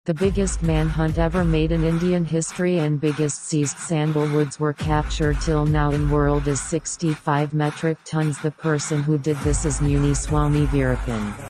The biggest manhunt ever made in Indian history and biggest seized sandalwoods were captured till now in world is 65 metric tons. The person who did this is Munisamy Veerappan.